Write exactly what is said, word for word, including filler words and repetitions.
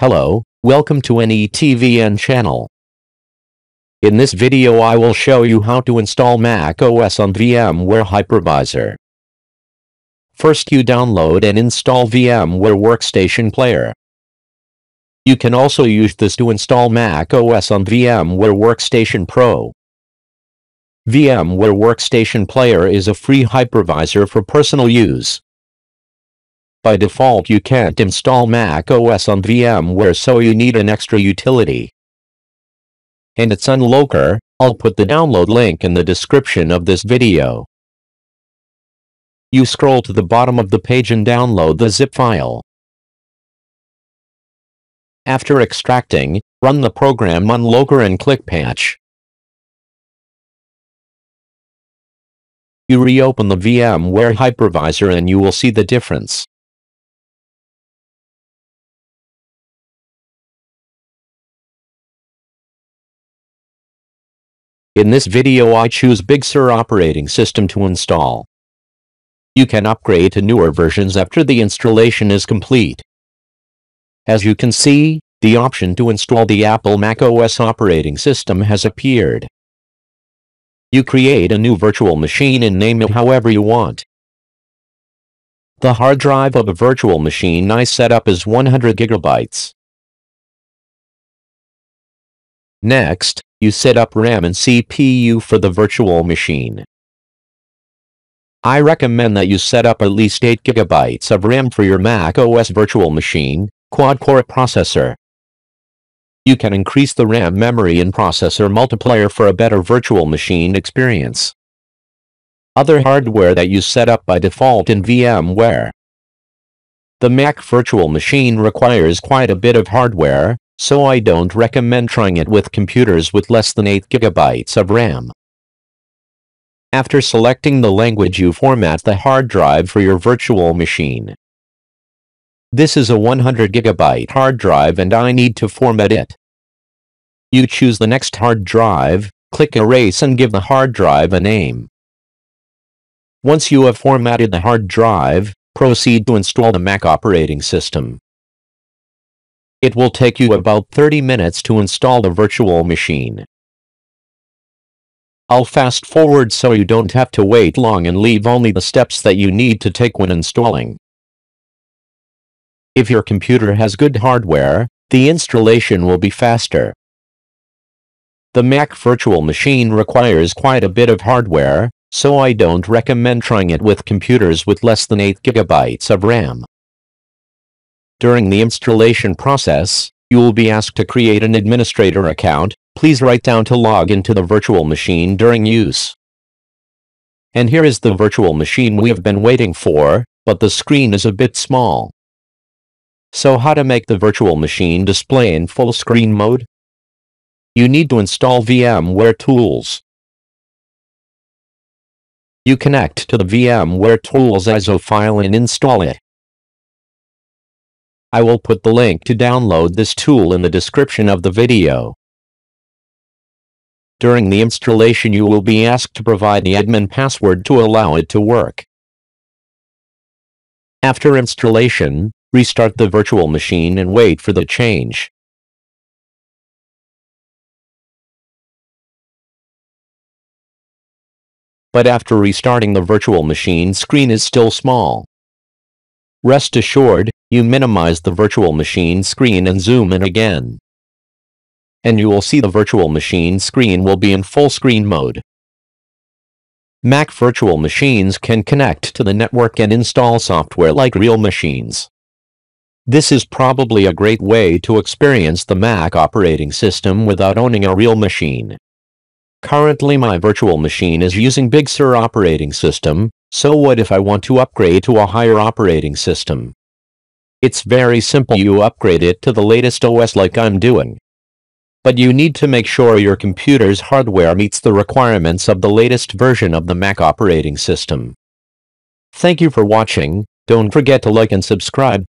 Hello, welcome to N E T V N channel. In this video I will show you how to install Mac O S on VMware Hypervisor. First you download and install VMware Workstation Player. You can also use this to install Mac O S on VMware Workstation Pro. VMware Workstation Player is a free hypervisor for personal use. By default you can't install Mac O S on VMware, so you need an extra utility. And it's unlocker. I'll put the download link in the description of this video. You scroll to the bottom of the page and download the zip file. After extracting, run the program unlocker and click Patch. You reopen the VMware hypervisor and you will see the difference. In this video I choose Big Sur operating system to install. You can upgrade to newer versions after the installation is complete. As you can see, the option to install the Apple Mac O S operating system has appeared. You create a new virtual machine and name it however you want. The hard drive of a virtual machine I set up is one hundred gigabytes. Next, you set up RAM and C P U for the virtual machine. I recommend that you set up at least eight gigabytes of RAM for your Mac O S virtual machine, quad-core processor. You can increase the RAM memory and processor multiplier for a better virtual machine experience. Other hardware that you set up by default in VMware. The Mac virtual machine requires quite a bit of hardware, so I don't recommend trying it with computers with less than eight gigabytes of RAM. After selecting the language, you format the hard drive for your virtual machine. This is a one hundred gigabyte hard drive and I need to format it. You choose the next hard drive, click Erase and give the hard drive a name. Once you have formatted the hard drive, proceed to install the Mac operating system. It will take you about thirty minutes to install the virtual machine. I'll fast forward so you don't have to wait long and leave only the steps that you need to take when installing. If your computer has good hardware, the installation will be faster. The Mac virtual machine requires quite a bit of hardware, so I don't recommend trying it with computers with less than eight gigabytes of RAM. During the installation process, you will be asked to create an administrator account. Please write down to log into the virtual machine during use. And here is the virtual machine we have been waiting for, but the screen is a bit small. So how to make the virtual machine display in full screen mode? You need to install Vmware Tools. You connect to the Vmware Tools I S O file and install it. I will put the link to download this tool in the description of the video. During the installation you will be asked to provide the admin password to allow it to work. After installation, restart the virtual machine and wait for the change. But after restarting, the virtual machine screen is still small. Rest assured, you minimize the virtual machine screen and zoom in again. And you will see the virtual machine screen will be in full screen mode. Mac virtual machines can connect to the network and install software like real machines. This is probably a great way to experience the Mac operating system without owning a real machine. Currently my virtual machine is using Big Sur operating system, so what if I want to upgrade to a higher operating system? It's very simple, you upgrade it to the latest O S like I'm doing. But you need to make sure your computer's hardware meets the requirements of the latest version of the Mac operating system. Thank you for watching. Don't forget to like and subscribe.